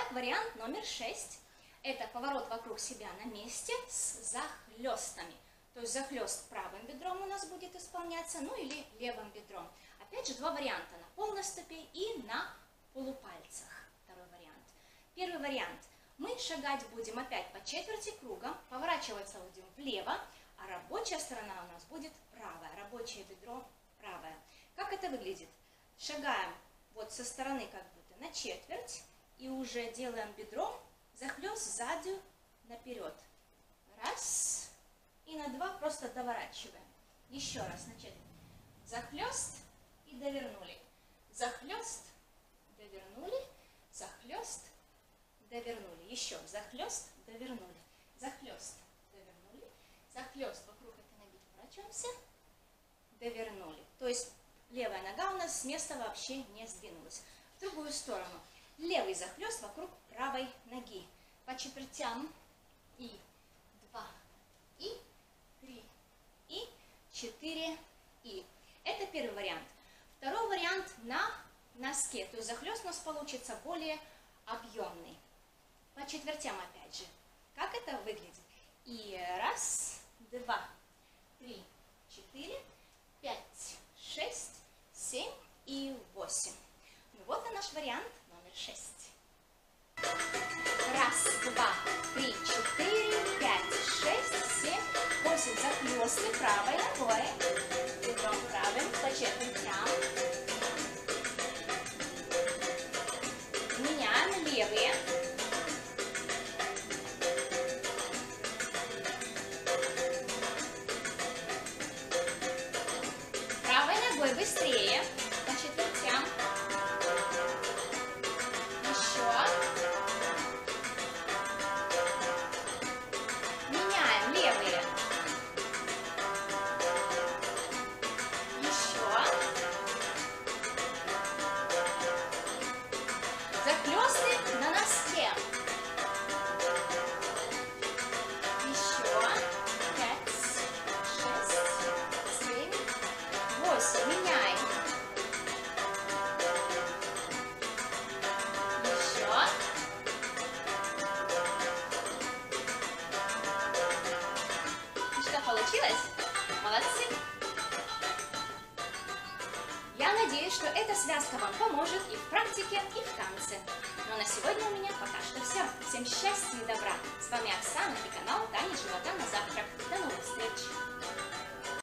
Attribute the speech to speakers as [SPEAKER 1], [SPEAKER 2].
[SPEAKER 1] Итак, вариант номер 6. Это поворот вокруг себя на месте с захлестами. То есть захлест правым бедром у нас будет исполняться, ну или левым бедром. Опять же, два варианта: на полной стопе и на полупальцах. Второй вариант. Первый вариант. Мы шагать будем опять по четверти круга, поворачиваться будем влево, а рабочая сторона у нас будет правая, рабочее бедро правое. Как это выглядит? Шагаем вот со стороны как будто на четверть и уже делаем бедром захлест сзади наперед. Раз. И на два просто доворачиваем. Еще раз начать. Захлест и довернули. Захлест, довернули, захлест, довернули. Еще захлест, довернули. Захлест, довернули. Захлест вокруг этой ноги поворачиваемся. Довернули. То есть левая нога у нас с места вообще не сдвинулась. В другую сторону. Левый захлест вокруг правой ноги. По четвертям. И 2, и 3, и 4, и. Это первый вариант. Второй вариант на носке. То есть захлест у нас получится более объемный. По четвертям опять же. Как это выглядит? И 1, 2, 3, 4, 5, 6, 7 и 8. Ну вот и наш вариант номер 6. 1, 2, 3, 4, 5, 6, 7, 8. Захлесты правой ногой. Бедром правым по четвертям. Меняем левые. Правой ногой быстрее по четвертям. Еще. Меняем левые. Еще. Захлесты на носке. Еще. 5, 6, 7, 8. Меняем. Еще. И что получилось? Молодцы! Я надеюсь, что эта связка вам поможет и в практике, и в танце. Но на сегодня у меня пока что все. Всем счастья и добра. С вами Оксана и канал Танец живота на завтрак. До новых встреч!